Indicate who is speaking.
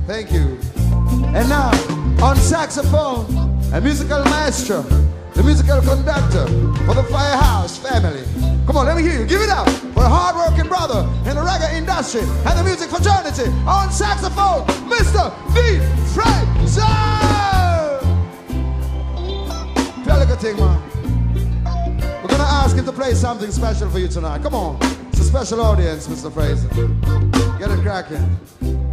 Speaker 1: Thank you. And now, on saxophone, a musical maestro, the musical conductor for the Firehouse family. Come on, let me hear you. Give it up for a hard-working brother in the reggae industry and the music fraternity. On saxophone, Mr. D. Frazer! Tell a good thing, man. We're gonna ask him to play something special for you tonight. Come on. It's a special audience, Mr. Frazer. Get it cracking.